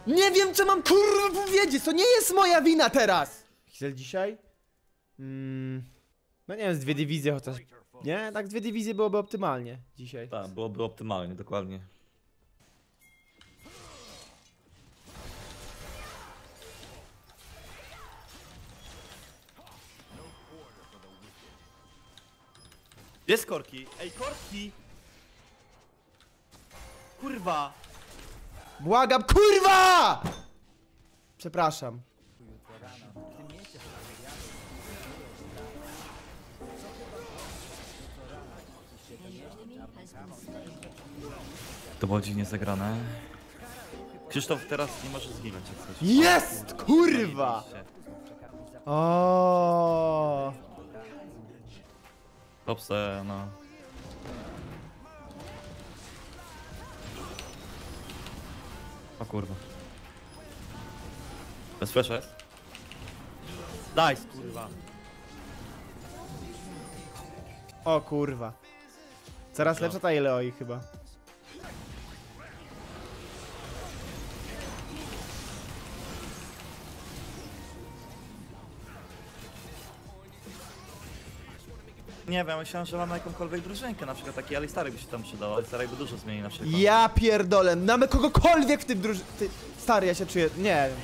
Nie wiem, co mam kurwa powiedzieć, to nie jest moja wina teraz! Chcesz dzisiaj? No nie wiem, z 2 dywizje chociaż. Nie? Tak, z 2 dywizje byłoby optymalnie dzisiaj. Tak, byłoby optymalnie, dokładnie. Gdzie jest Korki? Ej, Korki! Kurwa! Błagam, kurwa! Przepraszam. To było dziwnie zagrane. Krzysztof teraz nie może zginąć jak coś. Jest! Kurwa! O. Topse, no. O kurwa. Bez flasha jest? Nice, kurwa. O kurwa. Coraz lepsza ta Eleoi chyba. Nie wiem, myślałem, że mamy jakąkolwiek drużynkę, na przykład taki Alistarek by się tam przydał, Alistarek by dużo zmieni na przykład. Ja pierdolę, mamy kogokolwiek w tym Stary, ja się czuję... Nie wiem.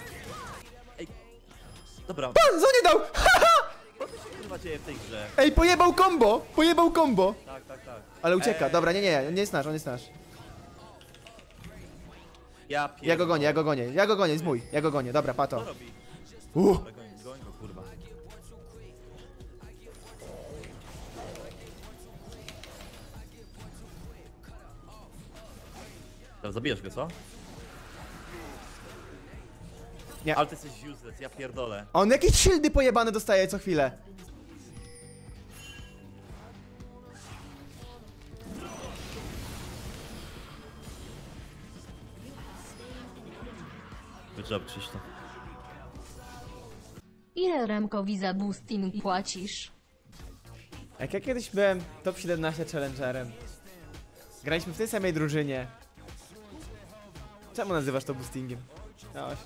Dobra. Pan, co nie dał? Co się kurwa dzieje w tej grze? Ej, pojebał combo! Pojebał combo! Tak, tak, tak. Ale ucieka, dobra, nie, on nie jest nasz, on jest nasz. Ja go gonię, jest mój, ja go gonię, dobra, pato. Co robi? Goń go, kurwa. Teraz zabijesz go, co? Nie. Ale ty jesteś useless, ja pierdolę. On jakieś shieldy pojebane dostaje co chwilę. Good job, Krzysztof. Ile Remkowi za boosting płacisz? Jak ja kiedyś byłem top 17 challengerem. Graliśmy w tej samej drużynie. Czemu nazywasz to boostingiem? Oś.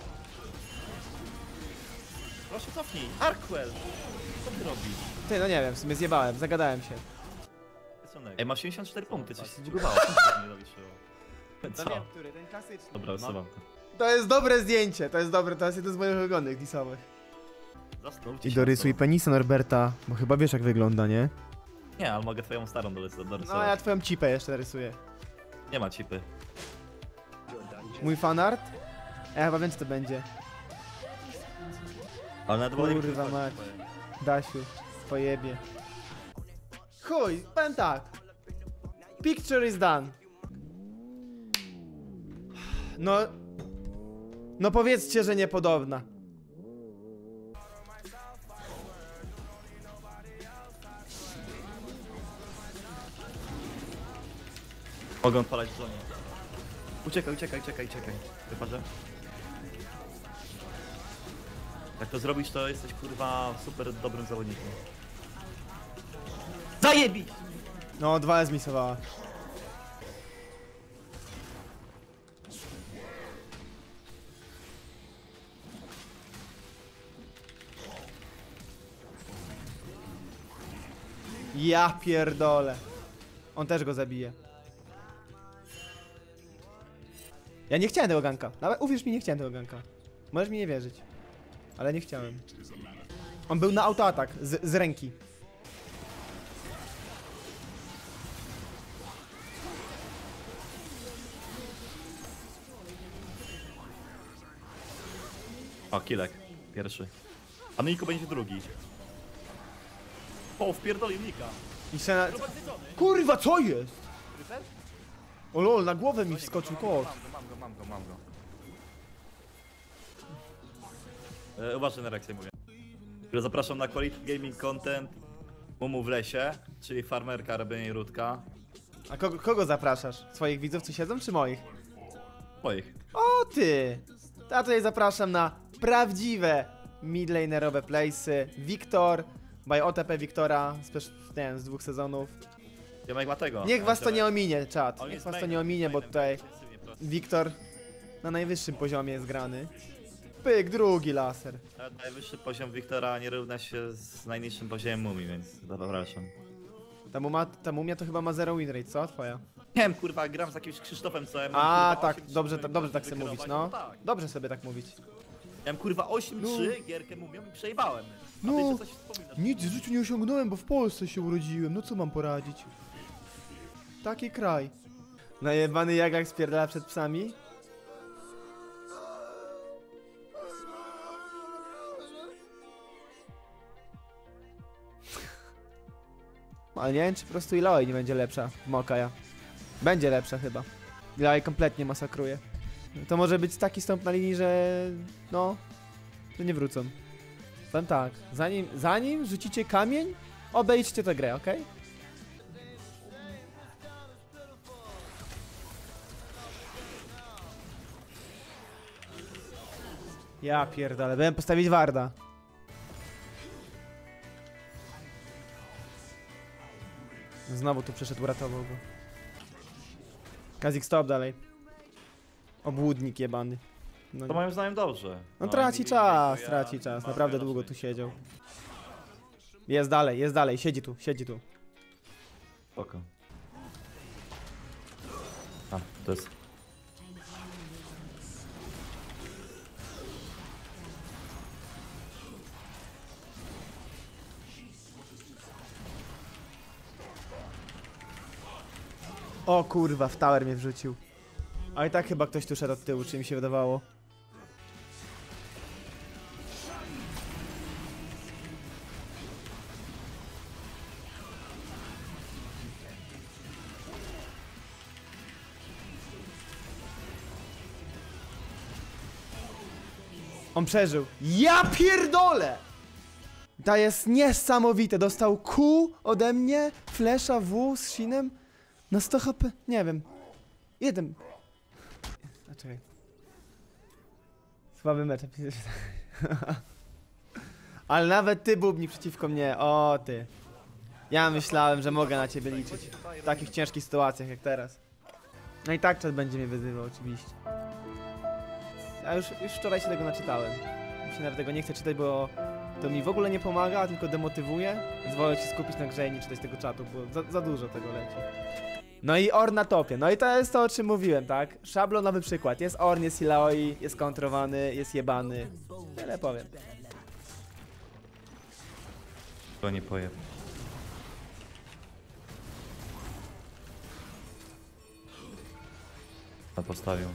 Proszę cofnij, Arkwell! Co ty robisz? Ty, no nie wiem, w sumie zjebałem, zagadałem się. Ej, masz 74 punkty, coś się zbugowało. Co mnie zawieszyło? Co? Który, ten klasyczny. Dobra, usuwam to. To jest dobre zdjęcie, to jest dobre, to jest jeden z moich ulubionych disowych. Zastanówcie I się dorysuj na to. penisa Norberta, bo chyba wiesz jak wygląda, nie? Nie, ale mogę twoją starą dorysować. No a ja twoją cipę jeszcze rysuję. Nie ma cipy. Mój fanart? Ja chyba wiem co to będzie. Ale nawet wolę nie Kurwa wykorzystać mać. twoje. Dasiu, pojebie. Chuj, powiem tak. Picture is done. No... No powiedzcie, że niepodobna. Mogę odpalać w zonie. Uciekaj. Chyba, że... Jak to zrobisz, to jesteś kurwa super dobrym zawodnikiem. Zajebi! No, 2 zmisowała. Ja pierdolę. On też go zabije. Ja nie chciałem tego ganka. Nawet uwierz mi, nie chciałem tego ganka. Możesz mi nie wierzyć. Ale nie chciałem. On był na autoatak z ręki. O, Kilek. Pierwszy. A Niko będzie drugi. O, wpierdolił Nika. I się na... Kurwa, co jest? O lol, na głowę mi wskoczył kot. Mam go. Uważaj na reakcję, mówię. Zapraszam na Quality Gaming Content Mumu w lesie, czyli farmerka, robienie rudka. A kogo zapraszasz? Swoich widzów, co siedzą, czy moich? Moich. O ty! To ja tutaj zapraszam na prawdziwe midlanerowe playsy. Wiktor, by OTP Wiktora, nie wiem, z 2 sezonów. Jomek ma tego. Niech was to nie ominie, czat. On Niech jest was to mainem, nie ominie, bo mainem, tutaj agresywnie prosto. Wiktor na najwyższym poziomie jest grany. Pyk, drugi laser. Najwyższy poziom Wiktora nie równa się z najniższym poziomem mumii, więc zapraszam. Ta mumia to chyba ma 0 win rate, co? Twoja? Nie wiem, kurwa, gram z jakimś Krzysztofem, co ja mam, A, kurwa, tak, 8-3 dobrze, moim dobrze graczem tak sobie mówić, wykierować, no. tak. Dobrze sobie tak mówić. Miałem kurwa 8-3, gierkę mumią i przejebałem. A No. wiecie, co się wspominasz? Nic w życiu nie osiągnąłem, bo w Polsce się urodziłem, no co mam poradzić? Taki kraj. Najebany jagak spierdala przed psami? Ale nie wiem, czy po prostu Illaoi nie będzie lepsza w Mokaja. Będzie lepsza chyba. Illaoi kompletnie masakruje. To może być taki stąd na linii, że... no... że nie wrócą. Powiem tak, zanim rzucicie kamień, obejdźcie tę grę, okej? Ja pierdolę, byłem postawić Warda. Znowu tu przyszedł, uratował go. Kazik, stop dalej. Obłudnik jebany. No, To moim zdaniem dobrze. no traci czas, naprawdę długo tu siedział. Jest dalej, siedzi tu. Spoko. A, to jest... O kurwa, w tower mnie wrzucił. A i tak chyba ktoś tu szedł od tyłu, czy mi się wydawało. On przeżył. Ja pierdolę! To jest niesamowite. Dostał Q ode mnie, flesza W z Shinem na 100 HP. Nie wiem. Jeden. A czekaj. Słaby mecz. Ale nawet ty, Bubni, przeciwko mnie. O ty. Ja myślałem, że mogę na ciebie liczyć. W takich ciężkich sytuacjach jak teraz. No i tak czas będzie mnie wyzywał, oczywiście. Ja już wczoraj się tego naczytałem. Mi się nawet tego nie chcę czytać, bo to mi w ogóle nie pomaga, tylko demotywuje. Zwolę się skupić na grze i nie czytać tego czatu, bo za dużo tego leci. No i Ornn na topie. No i to jest to, o czym mówiłem, tak? Szablonowy przykład. Jest Ornn, jest Illaoi, jest kontrowany, jest jebany. Tyle powiem. To nie pojeb. Na postawił.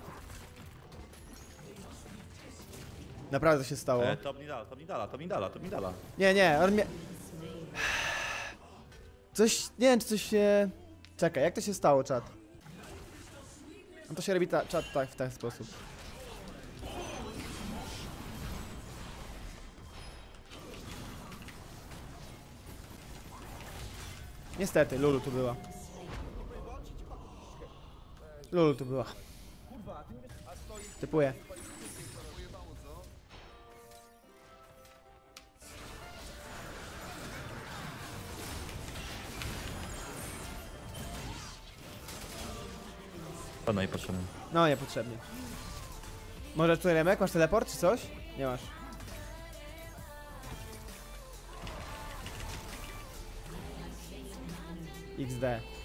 Naprawdę to się stało. To mi dala. Nie, Ornn mnie... Coś, nie wiem, czy coś się... Czekaj, jak to się stało, czat? No to się robi czat tak, w ten sposób. Niestety, Lulu tu była. Typuję. No i potrzebny. No, niepotrzebnie. Może tu Remek? Masz teleport czy coś? Nie masz. XD.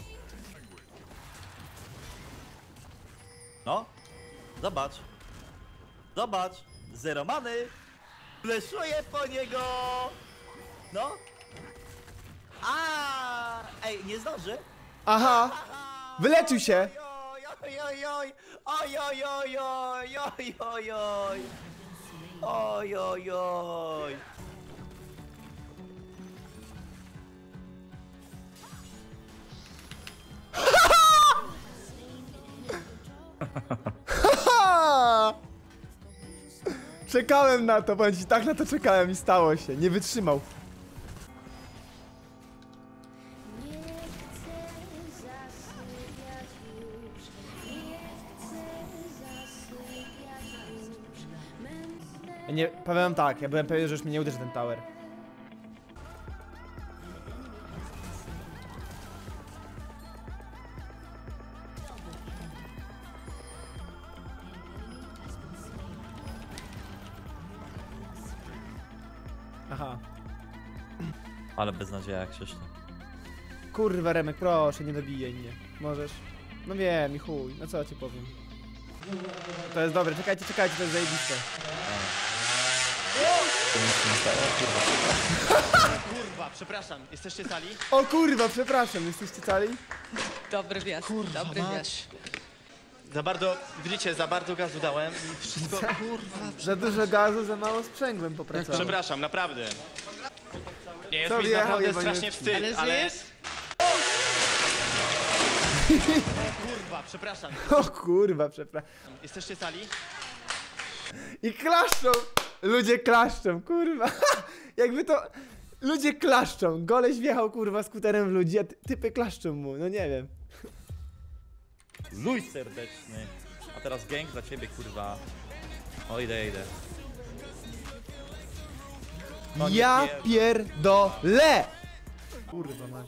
No, zobacz. Zobacz, zero many. Fleszuję po niego. No. A, ej, nie zdąży. Aha! Wyleczył się! Oj, oj, oj, oj, oj, oj, oj, oj, oj, oj. Oj, oj, oj. Ha! Czekałem na to, bądź tak na to czekałem i stało się. Nie wytrzymał. Nie, powiem tak, ja byłem pewien, że już mnie nie uderzy ten tower. Aha. Ale beznadzieja, Krzysztof. Kurwa, Remek, proszę, nie dobijaj mnie. Możesz? No wiem, i chuj, no co ci powiem. To jest dobre, czekajcie, to jest zajebiste. Kurwa, przepraszam, jesteście sali? O kurwa, przepraszam, jesteście cali? Dobry wiatr, dobry wiatr. Za bardzo, widzicie, za bardzo gazu dałem i wszystko, kurwa. Za dużo gazu, za mało sprzęgłem popracował. Przepraszam, naprawdę. Nie jest Co mi wjechał, naprawdę jebaniutki? strasznie wstyd, Ale ale... żyjesz? Kurwa, przepraszam, O kurwa, przepraszam. jesteście sali? I klaszczą! Ludzie klaszczą, kurwa. Jakby to... Ludzie klaszczą. Goleś wjechał, kurwa, skuterem w ludzi, a typy klaszczą mu, no nie wiem. Luj serdeczny. A teraz gang dla ciebie, kurwa. O, idę. No nie Ja pierd- pierdolę! Kurwa mać.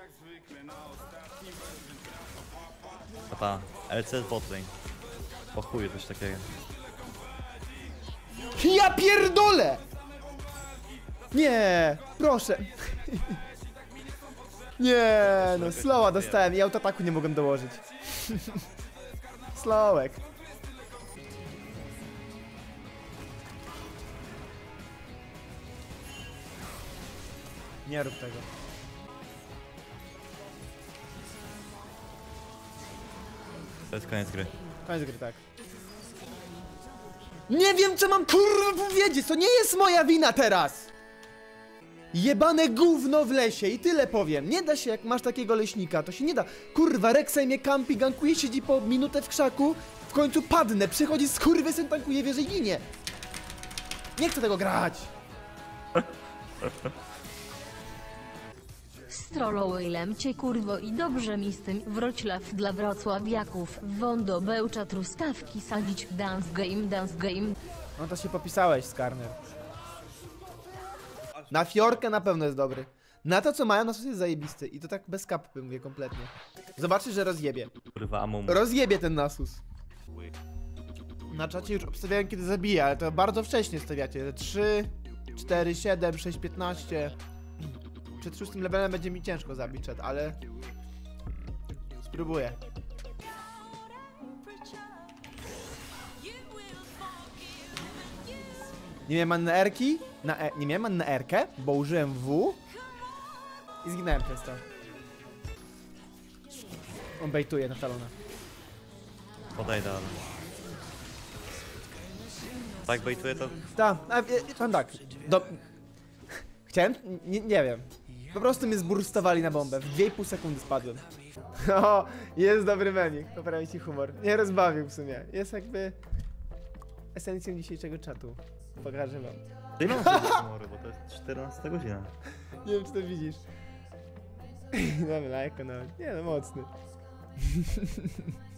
Tata, LC botlane. Po chuju coś takiego. Ja pierdolę! Nie, proszę. Nie, no slowa dostałem i autoataku nie mogłem dołożyć. Slowek. Nie rób tego. To jest koniec gry. Koniec gry, tak. Nie wiem, co mam kurwa powiedzieć, to nie jest moja wina teraz! Jebane gówno w lesie i tyle powiem. Nie da się, jak masz takiego leśnika, to się nie da. Kurwa, Rek'Sai mnie kampi, gankuje, siedzi po minutę w krzaku, w końcu padnę, przychodzi skurwysyn, tankuje, wieże i ginie. Nie chcę tego grać. Strollołylem cię kurwo i dobrze mi z tym. Wrocław dla wrocławiaków. Wondo, bełcza, truskawki sadzić. Dance game. No to się popisałeś, Skarner. Na Fiorkę na pewno jest dobry. Na to, co mają, na to jest zajebisty. I to tak bez kapy mówię kompletnie. Zobaczysz, że rozjebie. Kurwa, amum. Rozjebie ten Nasus. Na czacie już obstawiałem, kiedy zabije, ale to bardzo wcześnie stawiacie. 3, 4, 7, 6, 15. Przed 6 levelem będzie mi ciężko zabić czat, ale... Spróbuję. Nie miałem manny R-ki? Nie miałem manny R-kę, bo użyłem W. I zginąłem przez to. On bejtuje na talona. Podejdę, ale... Tak bejtuje to... Tak, powiem tak. Chciałem? Nie wiem. Po prostu mnie zburstowali na bombę. W 2,5 sekundy spadłem. O, jest dobry memik. Poprawi ci humor. Nie rozbawił w sumie. Jest jakby... esencją dzisiejszego czatu. Pokażę wam. Ty mam sobie humoru, bo to jest 14 godzina. Nie wiem, czy to widzisz. Dobra, jako nawet. Nie no, mocny.